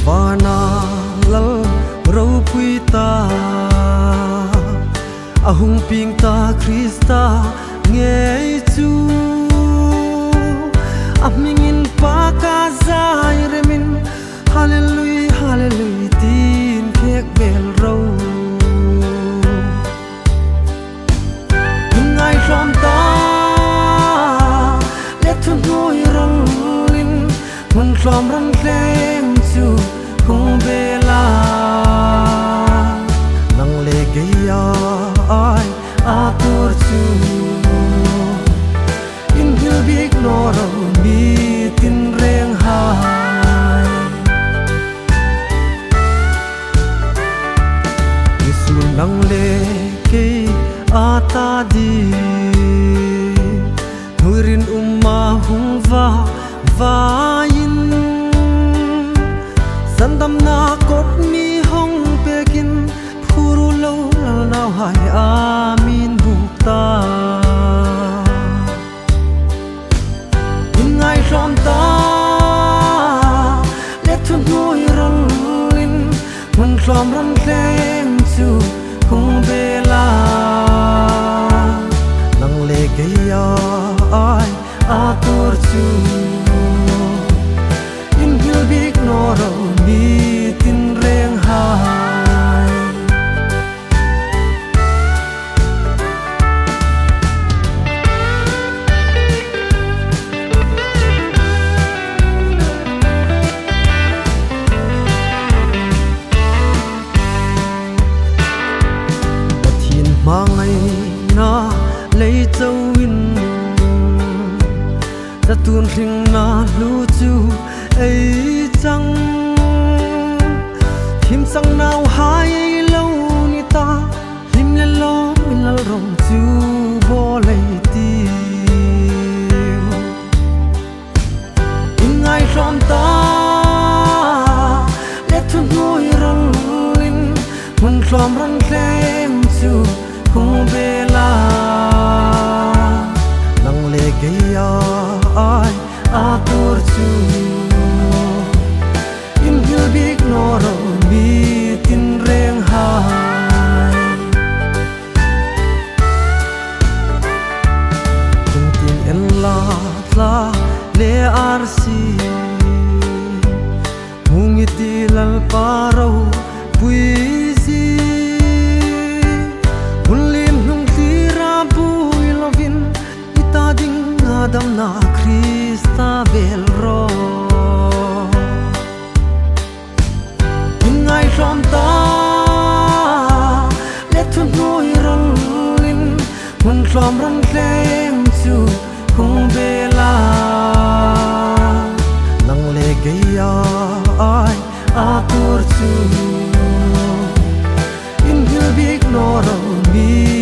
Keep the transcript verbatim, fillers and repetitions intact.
vana lal rau pui ta ahung ping ta Krista nghe chu amingin pa ka zai remin hallelujah hallelujah tin khek bel rau ngai rom ta let thu noi rong lin mun rom ran klem chu hung bela nang le ge ya ai a tur chu in hil bi ignore mi tin reng hai Yesu nang le ke a ta di nurin umma hung va va in sandam na kot mi hong pekin phuru lo lal nau hai amin bukta in ngai rom ta let thu noi rong lin mun rom ram klem chu hung bela nang le ge ya ai a tur chu in hil bi ignore mi tin reng hai pathin mangai na lấy châu in ta tuôn rinh na lu chu ấy chăng him sang nào hai lâu ni ta him lên lo min lal rong chu bo lấy tiêu in ngai rom ta let thu noi rong lin mun rom ran klem chu hung bela nang le ge ya ai a tur chu in hil bi ignore mi tin reng hai tung tin en la la le ar si mungi ti lal parau pui si hunlim nung tira pui lovin ita ding adam na Krista bel ro ngai rom ta let thu noi rong lin mun rom ran klem chu hung bela nang le ge ya ai a tur chu in hil bi ignore mi